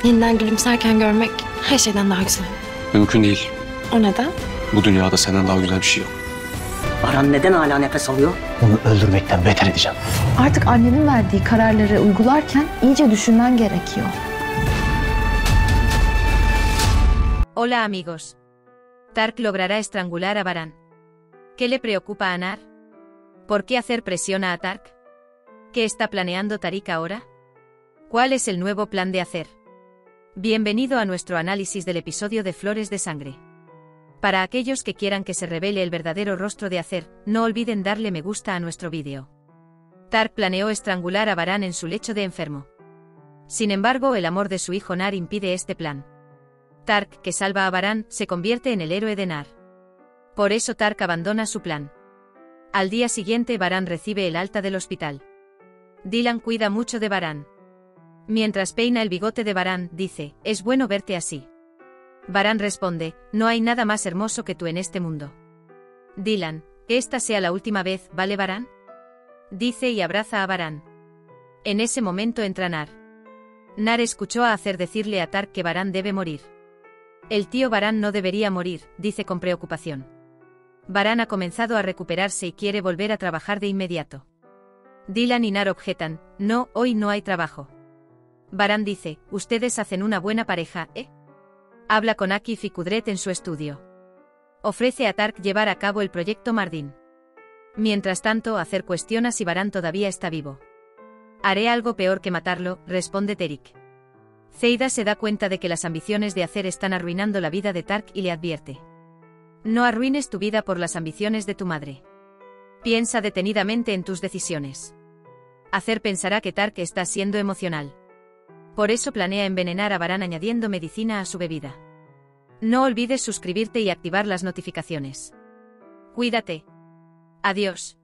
Yeniden gülümserken görmek her şeyden daha güzel. Mümkün değil. O neden? Bu dünyada senden daha güzel bir şey yok. Baran neden hala nefes alıyor? Onu öldürmekten beter edeceğim. Artık annenin verdiği kararları uygularken iyice düşünmen gerekiyor. Hola amigos. Tark logrará estrangular a Baran. ¿Qué le preocupa a Nar? ¿Por qué hacer presión a Tark? ¿Qué está planeando Tarik ahora? ¿Cuál es el nuevo plan de hacer? Bienvenido a nuestro análisis del episodio de Flores de Sangre. Para aquellos que quieran que se revele el verdadero rostro de Acer, no olviden darle me gusta a nuestro vídeo. Tark planeó estrangular a Baran en su lecho de enfermo. Sin embargo, el amor de su hijo Nar impide este plan. Tark, que salva a Baran, se convierte en el héroe de Nar. Por eso Tark abandona su plan. Al día siguiente Baran recibe el alta del hospital. Dylan cuida mucho de Baran. Mientras peina el bigote de Baran, dice, «Es bueno verte así». Baran responde, «No hay nada más hermoso que tú en este mundo». Dylan, «Que esta sea la última vez, ¿vale Baran?», dice y abraza a Baran. En ese momento entra Nar. Nar escuchó a Acer decirle a Tark que Baran debe morir. «El tío Baran no debería morir», dice con preocupación. Baran ha comenzado a recuperarse y quiere volver a trabajar de inmediato. Dylan y Nar objetan, «No, hoy no hay trabajo». Baran dice, «Ustedes hacen una buena pareja, ¿eh?». Habla con Akif y Kudret en su estudio. Ofrece a Tark llevar a cabo el proyecto Mardin. Mientras tanto, Acer cuestiona si Baran todavía está vivo. «Haré algo peor que matarlo», responde Terik. Zeida se da cuenta de que las ambiciones de Acer están arruinando la vida de Tark y le advierte. «No arruines tu vida por las ambiciones de tu madre. Piensa detenidamente en tus decisiones». Acer pensará que Tark está siendo emocional. Por eso planea envenenar a Baran añadiendo medicina a su bebida. No olvides suscribirte y activar las notificaciones. Cuídate. Adiós.